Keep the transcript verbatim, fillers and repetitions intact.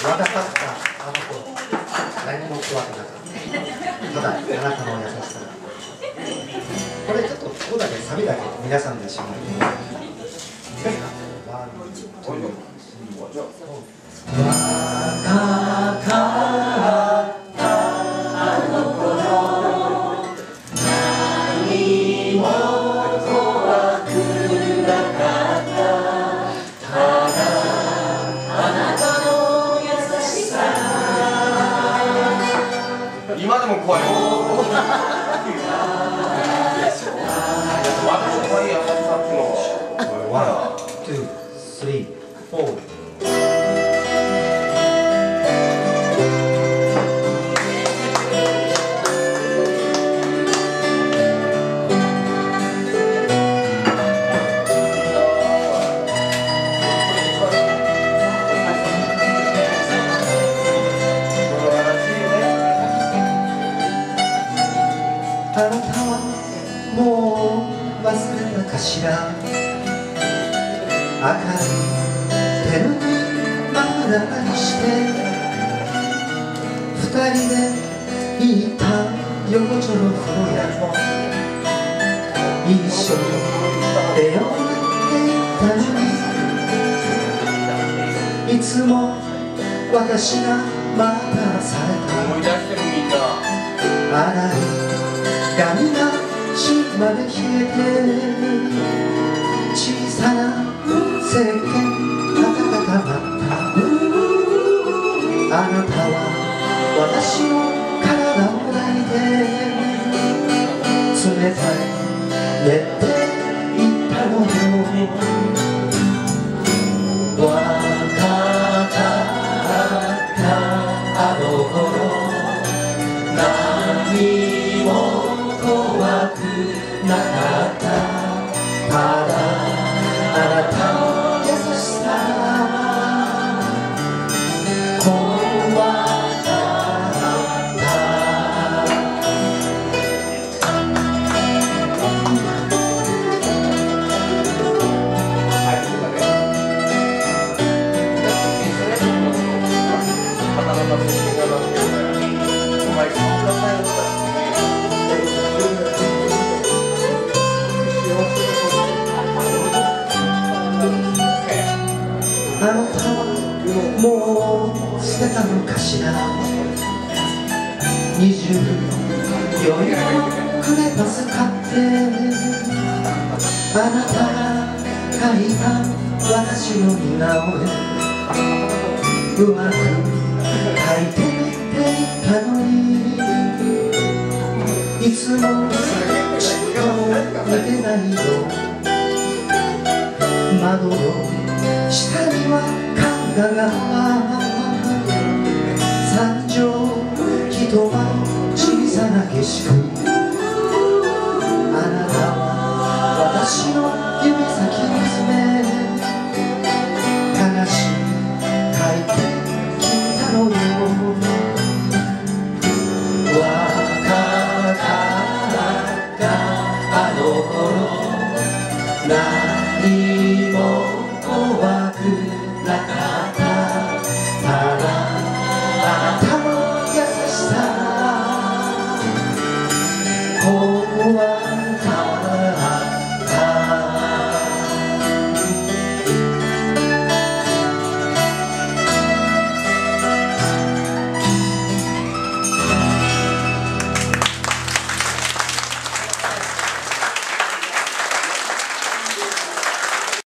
若かったあの頃何も怖くなかったただあなたの優しさこれちょっとここだけサビだけ皆さんで一緒に若かったあの頃何も怖くなかったただあなたの優しさ今でも怖いよ私怖い優しさっていうのワン、ツー、スリー、フォーあなたはもう忘れたかしら明るい手拭いまだらにして二人で行った横丁の風呂屋も一緒に出会っていったのにいつも私が待たされた思い出してるみんな洗い髪が芯まで冷えて小さな石鹸温かまったあなたは私の体を抱いて冷たい寝ていったのよ若かったあの頃何も怖くなかったただあなたの優しさ怖かったあなたはもう捨てたのかしらにじゅうよんのクレパス買ってあなたが書いた私の似顔絵うまく描いてみていたのにいつもちっとも似てないよ窓の下にはカンナが